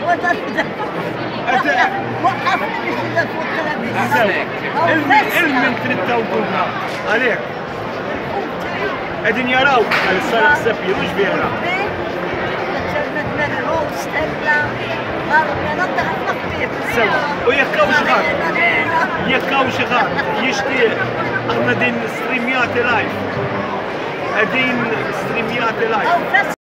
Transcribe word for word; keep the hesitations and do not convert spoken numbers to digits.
وقفني مش إذا فوق عليك علم تريد توقفنا عليك قاعدين يراو على الصالح سفير مش بيرا سوا ويكاو شغال يكاو شغال يشتي احنا دين ستريميات لايف قاعدين ستريميات لايف